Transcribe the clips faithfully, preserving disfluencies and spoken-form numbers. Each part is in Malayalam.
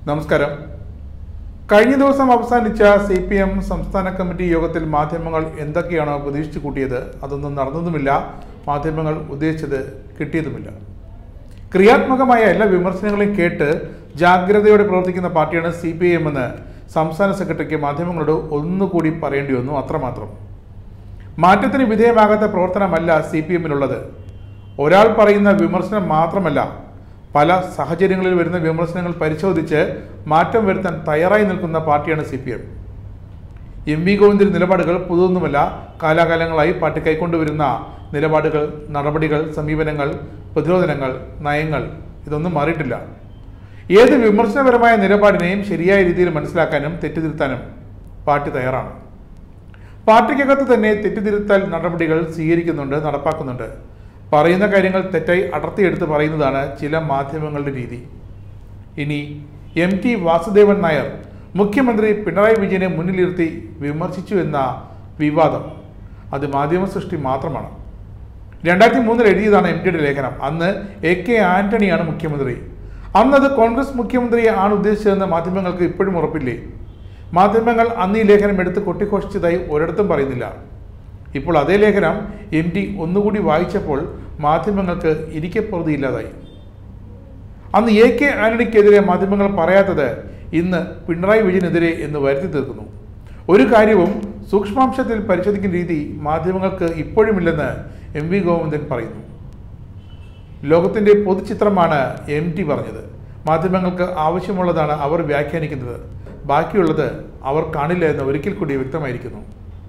നമസ്കാരം. കഴിഞ്ഞ ദിവസം അവസാനിച്ച സി പി എം സംസ്ഥാന കമ്മിറ്റി യോഗത്തിൽ മാധ്യമങ്ങൾ എന്തൊക്കെയാണോ പ്രതീക്ഷിച്ചു കൂട്ടിയത് അതൊന്നും നടന്നതുമില്ല. മാധ്യമങ്ങൾ ഉദ്ദേശിച്ചത് കിട്ടിയതുമില്ല. ക്രിയാത്മകമായ എല്ലാ വിമർശനങ്ങളെയും കേട്ട് ജാഗ്രതയോടെ പ്രവർത്തിക്കുന്ന പാർട്ടിയാണ് സി പി ഐ എം എന്ന് സംസ്ഥാന സെക്രട്ടറിക്ക് മാധ്യമങ്ങളോട് ഒന്നുകൂടി പറയേണ്ടി വന്നു. അത്രമാത്രം. മാറ്റത്തിന് വിധേയമാകാത്ത പ്രവർത്തനമല്ല സി പി എമ്മിനുള്ളത്. ഒരാൾ പറയുന്ന വിമർശനം മാത്രമല്ല, പല സാഹചര്യങ്ങളിൽ വരുന്ന വിമർശനങ്ങൾ പരിശോധിച്ച് മാറ്റം വരുത്താൻ തയ്യാറായി നിൽക്കുന്ന പാർട്ടിയാണ് C P M. M V ഗോവിന്ദന്റെ നിലപാടുകൾ പുതുതൊന്നുമല്ല. കാലാകാലങ്ങളായി പാർട്ടി കൈക്കൊണ്ടുവരുന്ന നിലപാടുകൾ, നടപടികൾ, സമീപനങ്ങൾ, പ്രതിരോധനങ്ങൾ, നയങ്ങൾ ഇതൊന്നും മാറിയിട്ടില്ല. ഏത് വിമർശനപരമായ നിലപാടിനെയും ശരിയായ രീതിയിൽ മനസ്സിലാക്കാനും തെറ്റിതിരുത്താനും പാർട്ടി തയ്യാറാണ്. പാർട്ടിക്കകത്ത് തന്നെ തെറ്റിതിരുത്തൽ നടപടികൾ സ്വീകരിക്കുന്നുണ്ട്, നടപ്പാക്കുന്നുണ്ട്. പറയുന്ന കാര്യങ്ങൾ തെറ്റായി അടർത്തിയെടുത്ത് പറയുന്നതാണ് ചില മാധ്യമങ്ങളുടെ രീതി. ഇനി എം ടി വാസുദേവൻ നായർ മുഖ്യമന്ത്രി പിണറായി വിജയനെ മുന്നിലിരുത്തി വിമർശിച്ചു എന്ന വിവാദം അത് മാധ്യമ സൃഷ്ടി മാത്രമാണ്. രണ്ടായിരത്തി മൂന്നിൽ എഴുതിയതാണ് എം ടിയുടെ ലേഖനം. അന്ന് എ കെ ആന്റണിയാണ് മുഖ്യമന്ത്രി. അന്നത് കോൺഗ്രസ് മുഖ്യമന്ത്രിയെ ആണ് ഉദ്ദേശിച്ചതെന്ന് മാധ്യമങ്ങൾക്ക് ഇപ്പോഴും ഉറപ്പില്ലേ? മാധ്യമങ്ങൾ അന്ന് ഈ ലേഖനം എടുത്ത് കൊട്ടിഘോഷിച്ചതായി ഒരിടത്തും പറയുന്നില്ല. ഇപ്പോൾ അതേ ലേഖനം എം ടി ഒന്നുകൂടി വായിച്ചപ്പോൾ മാധ്യമങ്ങൾക്ക് ഇരിക്കപ്പുറതിയില്ലാതായി. അന്ന് എ കെ ആന്റണിക്കെതിരെ മാധ്യമങ്ങൾ പറയാത്തത് ഇന്ന് പിണറായി വിജയനെതിരെ എന്ന് വരുത്തി തീർക്കുന്നു. ഒരു കാര്യവും സൂക്ഷ്മാംശത്തിൽ പരിശോധിക്കുന്ന രീതി മാധ്യമങ്ങൾക്ക് ഇപ്പോഴുമില്ലെന്ന് എം വി ഗോവിന്ദൻ പറയുന്നു. ലോകത്തിൻ്റെ പൊതുചിത്രമാണ് എം ടി പറഞ്ഞത്. മാധ്യമങ്ങൾക്ക് ആവശ്യമുള്ളതാണ് അവർ വ്യാഖ്യാനിക്കുന്നത്. ബാക്കിയുള്ളത് അവർ കാണില്ല എന്ന് ഒരിക്കൽ കൂടി വ്യക്തമായിരിക്കുന്നു.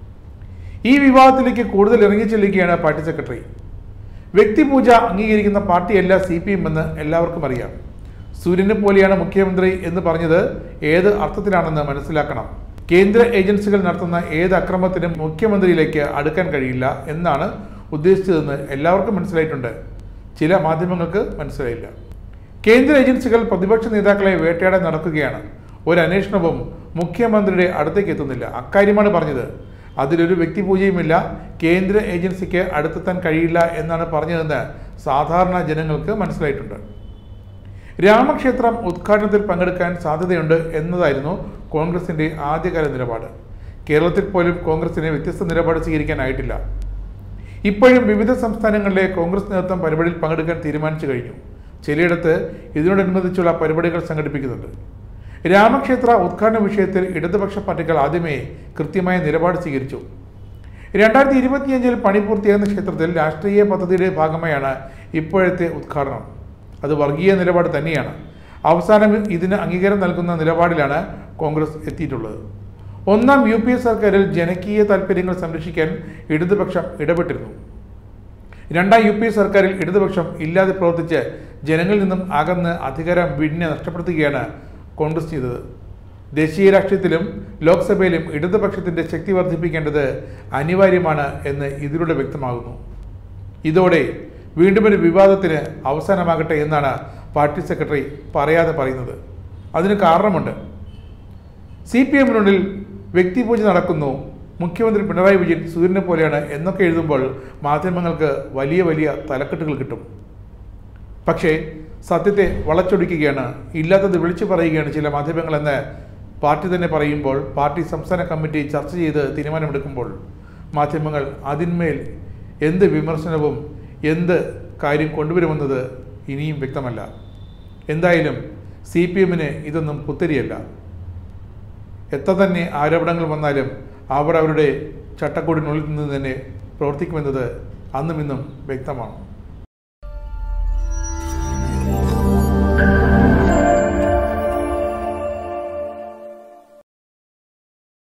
ഈ വിവാദത്തിലേക്ക് കൂടുതൽ ഇറങ്ങിച്ചെല്ലുകയാണ് പാർട്ടി സെക്രട്ടറി. വ്യക്തിപൂജ അംഗീകരിക്കുന്ന പാർട്ടിയല്ല സി പി എം എന്ന് എല്ലാവർക്കും അറിയാം. സൂര്യനെ പോലെയാണ് മുഖ്യമന്ത്രി എന്ന് പറഞ്ഞത് ഏത് അർത്ഥത്തിലാണെന്ന് മനസ്സിലാക്കണം. കേന്ദ്ര ഏജൻസികൾ നടത്തുന്ന ഏത് അക്രമത്തിനും മുഖ്യമന്ത്രിയിലേക്ക് അടുക്കാൻ കഴിയില്ല എന്നാണ് ഉദ്ദേശിച്ചതെന്ന് എല്ലാവർക്കും മനസ്സിലായിട്ടുണ്ട്. ചില മാധ്യമങ്ങൾക്ക് മനസ്സിലായില്ല. കേന്ദ്ര ഏജൻസികൾ പ്രതിപക്ഷ നേതാക്കളെ വേട്ടയാടാൻ നടക്കുകയാണ്. ഒരു അന്വേഷണവും മുഖ്യമന്ത്രിയുടെ അടുത്തേക്ക് എത്തുന്നില്ല. അക്കാര്യമാണ് പറഞ്ഞത്. അതിലൊരു വ്യക്തിപൂജയുമില്ല. കേന്ദ്ര ഏജൻസിക്ക് അടുത്തെത്താൻ കഴിയില്ല എന്നാണ് പറഞ്ഞതെന്ന് സാധാരണ ജനങ്ങൾക്ക് മനസ്സിലായിട്ടുണ്ട്. രാമക്ഷേത്രം ഉദ്ഘാടനത്തിൽ പങ്കെടുക്കാൻ സാധ്യതയുണ്ട് എന്നതായിരുന്നു കോൺഗ്രസിൻ്റെ ആദ്യകാല നിലപാട്. കേരളത്തിൽ പോലും കോൺഗ്രസിന് വ്യത്യസ്ത നിലപാട് സ്വീകരിക്കാനായിട്ടില്ല. ഇപ്പോഴും വിവിധ സംസ്ഥാനങ്ങളിലെ കോൺഗ്രസ് നേതൃത്വം പരിപാടിയിൽ പങ്കെടുക്കാൻ തീരുമാനിച്ചു കഴിഞ്ഞു. ചിലയിടത്ത് ഇതിനോടനുബന്ധിച്ചുള്ള പരിപാടികൾ സംഘടിപ്പിക്കുന്നുണ്ട്. രാമക്ഷേത്ര ഉദ്ഘാടന വിഷയത്തിൽ ഇടതുപക്ഷ പാർട്ടികൾ ആദ്യമേ കൃത്യമായ നിലപാട് സ്വീകരിച്ചു. രണ്ടായിരത്തി ഇരുപത്തിയഞ്ചിൽ പണി പൂർത്തിയാകുന്ന ക്ഷേത്രത്തിൽ രാഷ്ട്രീയ പദ്ധതിയുടെ ഭാഗമായാണ് ഇപ്പോഴത്തെ ഉദ്ഘാടനം. അത് വർഗീയ നിലപാട് തന്നെയാണ്. അവസാനം ഇതിന് അംഗീകാരം നൽകുന്ന നിലപാടിലാണ് കോൺഗ്രസ് എത്തിയിട്ടുള്ളത്. ഒന്നാം യു പി എ സർക്കാരിൽ ജനകീയ താൽപ്പര്യങ്ങൾ സംരക്ഷിക്കാൻ ഇടതുപക്ഷം ഇടപെട്ടിരുന്നു. രണ്ടാം യു പി എ സർക്കാരിൽ ഇടതുപക്ഷം ഇല്ലാതെ പ്രവർത്തിച്ച് ജനങ്ങളിൽ നിന്നും അകന്ന് അധികാരം വീടിനെ നഷ്ടപ്പെടുത്തുകയാണ് കോൺഗ്രസ് ചെയ്തത്. ദേശീയ രാഷ്ട്രീയത്തിലും ലോക്സഭയിലും ഇടതുപക്ഷത്തിൻ്റെ ശക്തി വർദ്ധിപ്പിക്കേണ്ടത് അനിവാര്യമാണ് എന്ന് ഇതിലൂടെ വ്യക്തമാകുന്നു. ഇതോടെ വീണ്ടും ഒരു വിവാദത്തിന് അവസാനമാകട്ടെ എന്നാണ് പാർട്ടി സെക്രട്ടറി പറയാതെ പറയുന്നത്. അതിന് കാരണമുണ്ട്. സി പി എമ്മിനുള്ളിൽ വ്യക്തിപൂജ നടക്കുന്നു, മുഖ്യമന്ത്രി പിണറായി വിജയൻ സൂര്യനെ പോലെയാണ് എന്നൊക്കെ എഴുതുമ്പോൾ മാധ്യമങ്ങൾക്ക് വലിയ വലിയ തലക്കെട്ടുകൾ കിട്ടും. പക്ഷേ സത്യത്തെ വളച്ചൊടിക്കുകയാണ്, ഇല്ലാത്തത് വിളിച്ചു പറയുകയാണ് ചില മാധ്യമങ്ങളെന്ന് പാർട്ടി തന്നെ പറയുമ്പോൾ, പാർട്ടി സംസ്ഥാന കമ്മിറ്റി ചർച്ച ചെയ്ത് തീരുമാനമെടുക്കുമ്പോൾ മാധ്യമങ്ങൾ അതിന്മേൽ എന്ത് വിമർശനവും എന്ത് കാര്യം കൊണ്ടുവരുമെന്നത് ഇനിയും വ്യക്തമല്ല. എന്തായാലും സി പി എമ്മിന് ഇതൊന്നും പുത്തരിയല്ല. എത്ര തന്നെ ആരോപണങ്ങൾ വന്നാലും അവർ അവരുടെ ചട്ടക്കൂടിനുള്ളിൽ നിന്ന് തന്നെ പ്രവർത്തിക്കുമെന്നത് അന്നും ഇന്നും വ്യക്തമാണ്.